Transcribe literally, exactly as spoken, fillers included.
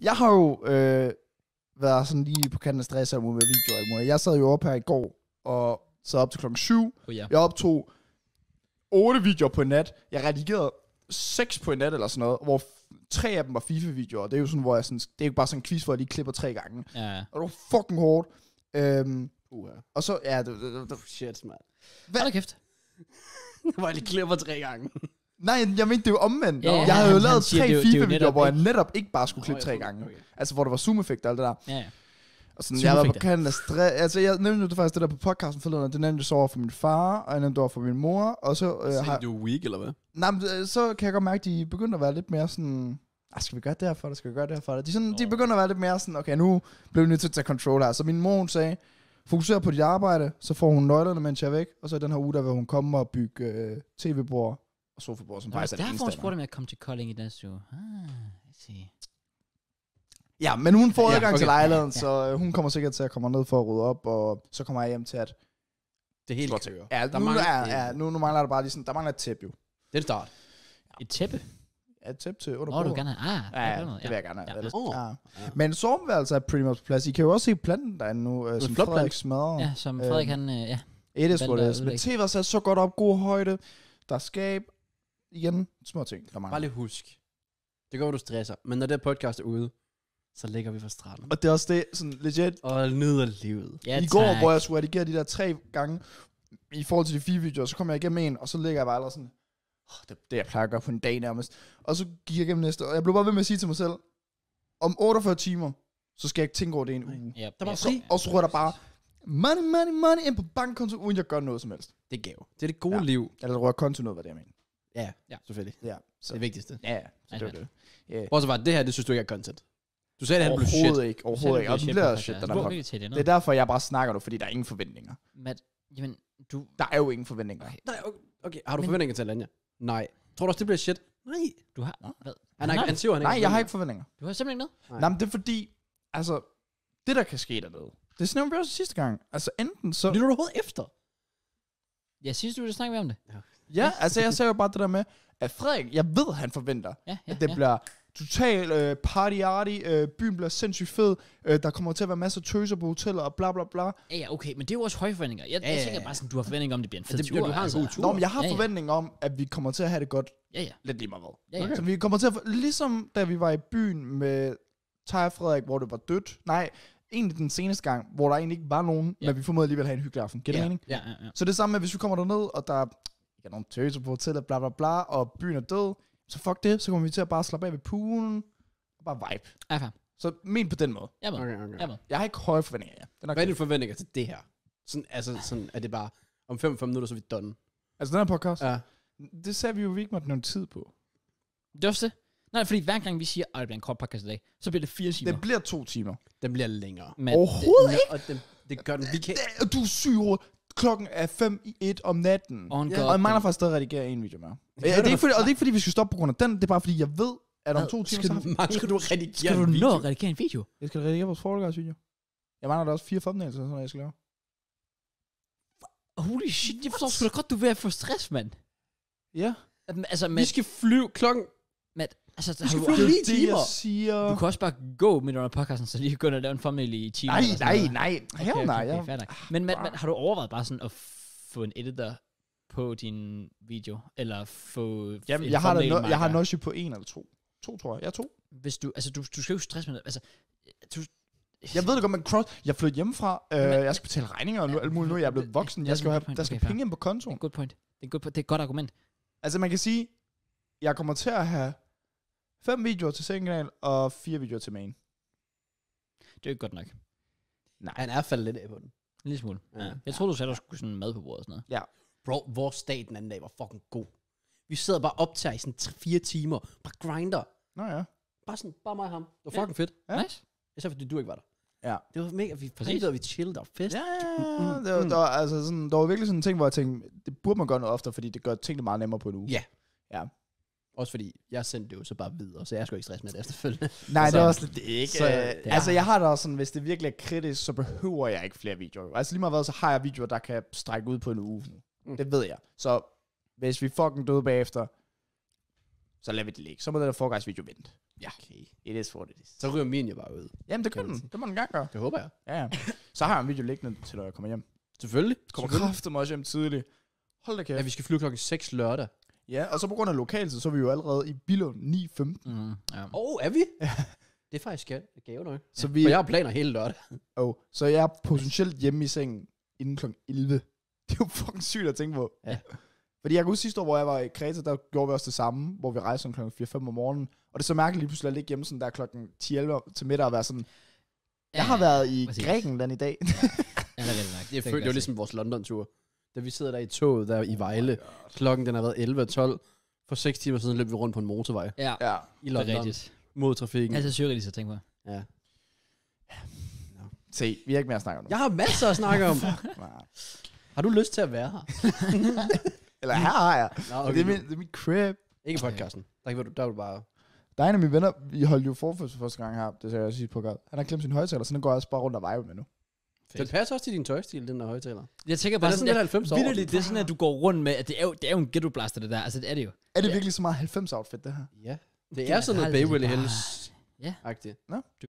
Jeg har jo øh, været sådan lige på kanten af stress med videoer. Jeg sad jo op her i går, og sad op til klokken syv. Oh, ja. Jeg optog otte videoer på en nat. Jeg redigerede seks på en nat eller sådan noget, hvor tre af dem var FIFA-videoer. Det er jo sådan, hvor jeg sådan, det er jo bare sådan en quiz, hvor jeg lige klipper tre gange. Ja. Og det var fucking hårdt. Øhm, Uh, ja. og så, ja, det, det, det, Shit, mand. Hvad? Hold da kæft. Hvor jeg lige klipper tre gange. nej, jeg mente det jo omvendt. Ja, ja, jeg havde jo han- lavet han siger, tre det er jo- det er jo FIFA-videoer, netop hvor jeg ikke- netop ikke bare skulle klippe Nå, tre jeg gange. tror- okay. Altså, hvor der var zoom-effekt og alt det der. Ja, ja. Og sådan, jeg var på Zoom-effekter. kanten af stress. Altså, jeg nævnte det faktisk det der på podcasten forleden, det nævnte jeg så over for min far, og jeg nævnte det over for min mor, og så øh, Så har... du er weak, eller hvad? Nej, men, øh, så kan jeg godt mærke, at de begynder at være lidt mere sådan... Ah, skal vi gøre det her for dig? Skal vi gøre det her for dig? De, sådan, oh. de begynder at være lidt mere sådan, okay, nu bliver vi nødt til at tage control her. Så min mor, hun sagde, fokuser på dit arbejde, så får hun nøglerne, mens jeg er væk, og så i den her uge, der vil hun komme og bygge øh, tv-bord og sofabord, som Nå, faktisk er det derfor eneste hun af mig. spurgte, om jeg kom til Kolding i næste uge. Ah, I see. Ja, men hun får Ja, adgang okay. til lejligheden, Ja, så øh, hun kommer sikkert til at komme ned for at rydde op, og så kommer jeg hjem til at... Det hele Slå til. kører. Ja, Der nu, mangler- er, ja, nu, nu mangler der bare lige sådan, der mangler et tæppe jo. Det er det start. Et tæppe? Ja, et tæppe til under Nå, du vil bordet. gerne have... Ah, Ja, på den ja, måde, det vil jeg gerne have. Ja. Ellers- Åh. Ja. Ja. Men soveværelset er pretty much på plads. I kan jo også se planten derinde nu, øh, som flot Frederik plante. smadrer. Ja, som Frederik, Øhm, han... Øh, ja. It is what Valgte it at is. Men ødelægge. T V er sat så godt op, god højde. Der er skab. Igen, små ting, der Bare mangler. lige husk. Det går, du stresser. Men når det podcast er ude, så ligger vi fra stranden. Og det er også det, sådan legit. Og nyder livet. Ja, I går, tak. hvor jeg skulle redigere de der tre gange, i forhold til de fire videoer, så kom jeg igennem en, og så ligger jeg bare allerede sådan, oh, det er det, jeg plejer at gøre på en dag nærmest. Og så gik jeg igennem næste, og jeg blev bare ved med at sige til mig selv, om otteogfyrre timer, så skal jeg ikke tænke over det i en uge. Ja, Der var ja, fri. ja. Og så rører der bare money, money, money ind på bankkonto, uden jeg gør noget som helst. Det er gave. Det er det gode Ja. liv. Eller der rører konto noget, hvad det er, jeg mener. Ja, Ja. selvfølgelig. Ja, Det så, er det vigtigste. ja, ja, så det var Ja, det. Yeah. Bortset fra, det her, det synes du ikke er content. Du sagde, det her blev shit. Overhovedet ikke, overhovedet ikke. Og Selv den om bliver det shit, er den Du er er podcast. virkelig til det, Det er derfor, jeg bare snakker nu, fordi der er ingen forventninger. Matt, jamen, du... Der er jo ingen forventninger. Nej, okay. okay. Har du Men- forventninger til Alanya? Nej. Tror du også, det bliver shit? Nej. Du har... Hvad? Han, har, han siger, han Nej, jeg har ikke forventninger. Du har simpelthen ikke noget? Nej. Nej, men det er fordi, altså, det der kan ske dernede, det snævner vi også sidste gang. Altså, enten så... Lytter du overhovedet efter? Ja, synes du, du snakker med om det? Ja, altså, jeg sagde jo bare det der med, at Frederik, jeg ved, han forventer, Ja, ja, at det ja. bliver total øh, party-arty, øh, byen bliver sindssygt fed, øh, der kommer til at være masser af tøser på hoteller og bla bla bla. Ja, ja, okay, men det er jo også høje forventninger. Jeg, Ja, jeg ja, tænker ja. bare sådan, du har forventninger om, det bliver en fed det tur. bliver- du har en altså. god tur. Nå, men jeg har Ja, ja. forventning om, at vi kommer til at have det godt, Ja, ja. lidt lige meget hvad. Ja, ja. Okay. Så vi kommer til at få, ligesom da vi var i byen med Tej og Frederik, hvor det var dødt. Nej, egentlig den seneste gang, hvor der egentlig ikke var nogen, Ja. men vi formodede alligevel have en hyggelig aften. Giver det Ja. mening? Ja, ja, ja. Så det er samme med, hvis vi kommer derned, og der er ikke er nogen tøser på hotellet, bla bla bla, og byen er død, så fuck det, så kommer vi til at bare slappe af ved poolen, og bare vibe. Ja, fair. Så men på den måde. Jeg er med. Okay, okay. Jeg er med. Jeg har ikke høje forventninger, ja. Det er nok Hvad er det. dine forventninger til det her? Sådan, altså, sådan, er det bare, om femogfyrre minutter, så er vi done. Altså den her podcast, Ja. det sagde vi jo, vi ikke måtte nævne tid på. Det er også det. Nej, fordi hver gang vi siger, at det bliver en kort podcast i dag, så bliver det fire timer. Det bliver to timer. Den bliver længere. Men Overhovedet ikke. Og den, det gør den. Vi kan... Det- Du er syg i hovedet. Klokken er fem i et om natten. On Ja, God, Og jeg mangler den- faktisk stadig at redigere en video mere. Det Ja, gør det er du ikke fordi, og det er ikke fordi, vi skal stoppe på grund af den. Det er bare fordi, jeg ved, at om Hvad? to timer, Skal så du, har vi... mangler du redigere Skal du en nå video? at redigere en video? Jeg skal redigere vores Fall Guys video. Jeg mangler da også fire thumbnails, sådan noget, jeg skal lave. Holy shit, jeg forstår sgu da godt, du er ved at få stress, mand. Ja. At- Altså, Vi Matt, skal flyve klokken... Matt, altså, Vi skal har flyve du, ni Det er det, timer. jeg siger. du kan også bare gå midt under podcasten, så lige kan gå ind og lave en thumbnail i timer. Nej, eller sådan nej, noget. nej. Okay, Hell okay, nej. okay, jeg- fair nok. Men Matt, Matt, har du overvejet bare sådan at få en editor på din video? Eller få Jamen, en jeg har, da thumbnail no, jeg har marker? Noshi på en eller to. To, tror jeg. Jeg er to. Hvis du, altså, du, du skal jo ikke stresse med det. Altså, du, Jeg ved det godt, men cross... Jeg flyttede hjemmefra. Øh, Men- jeg skal betale regninger og nu, alt muligt. Nu er jeg blevet voksen. Ja, Jeg skal det er have, et point. der skal Okay, fair. penge ind på det er kontoen. en good point. Det er, en good point. Det er et godt argument. Altså, man kan sige, jeg kommer til at have fem videoer til second og fire videoer til main. Det er jo ikke godt nok. Nej. Han er faldet lidt af på den. En lille smule. Ja. Ja. Jeg troede, du sagde, at du skulle sådan mad på bordet og sådan noget. Bro, vores dag den anden dag var fucking god. Vi sidder bare optager i sådan tre, fire timer. Bare grinder. Nå ja. Bare sådan, bare mig og ham. Det var Ja. fucking fedt. Ja. Nice. Især fordi du ikke var der. Ja. Det var mega, vi Præcis. præcis, vi chillede og fest. Ja, Mm, det var, mm. der, var, altså sådan, der var virkelig sådan en ting, hvor jeg tænkte, det burde man gøre noget oftere, fordi det gør tingene meget nemmere på en uge. Ja. Ja. Også fordi, jeg sendte det jo så bare videre, så jeg skulle ikke stresse med det efterfølgende. Nej, Så- det er også lidt det ikke. så- Så, ja. øh, altså, jeg har da også sådan, hvis det virkelig er kritisk, så behøver jeg ikke flere videoer. Altså lige meget hvad, så har jeg videoer, der kan strække ud på en uge. Mm. Det ved jeg. Så hvis vi fucking døde bagefter, så lader vi det ligge. Så må den der forgangsvideo vente. Ja, Okay. it is what it is. Så ryger min jo bare ud. Jamen, det Kan kan man den. sige. Det må den gerne gøre. Det håber jeg. Ja, ja. Så har jeg en video liggende til, når jeg kommer hjem. Selvfølgelig. Kommer Selvfølgelig. kraftigt også hjem tidligt. Hold da kæft. Ja, vi skal flyve klokken seks lørdag. Ja, og så på grund af lokaltid, så er vi jo allerede i Billund ni femten. Mm, ja. Åh, oh, er vi? Det er faktisk gave, gave nok. Så Ja. vi For jeg har planer hele lørdag. oh, så jeg er potentielt hjemme i sengen inden klokken elleve. Det er jo fucking sygt at tænke på. Ja. Fordi jeg kan huske sidste år, hvor jeg var i Kreta, der gjorde vi også det samme, hvor vi rejste klokken fire fem om morgenen. Og det er så mærkeligt lige pludselig at ligge hjemme sådan der klokken ti elleve til middag og være sådan, jeg har været i præcis. Grækenland i dag. Ja, det er rigtig nok. Det, kan følte, det var jeg ligesom vores London-tur. Da vi sidder der i toget der i Vejle. Oh Klokken den har været elleve tolv. For seks timer siden løb vi rundt på en motorvej se. Ja, ja. i det er London. rigtigt. Mod trafikken. Altså surrealistisk at tænke på. Ja. Se, vi har ikke mere at snakke om nu. Jeg har masser at snakke om. Nej. Har du lyst til at være her? Eller her har jeg. Nå, Okay, det, er min, det er min crib. Ikke podcasten. Der, kan du, der er du bare... Der er en af mine venner, vi holdt jo forfødsel for første gang her. Det sagde jeg også sidst på gang. Han har glemt sin højtaler, så den går jeg også bare rundt og vibe med nu. Den passer også til din tøjstil, den der højtaler. Jeg tænker Den bare er sådan sådan, lidt at halvfems år. vitterligt, det er sådan, at du går rundt med, at det er jo, det er jo en ghetto blaster, det der. Altså, det er det jo. Er det Ja. virkelig så meget halvfems outfit, det her? Ja. Det er sådan noget Generelt Beverly er det Hills-agtigt. Ja. Nå? Du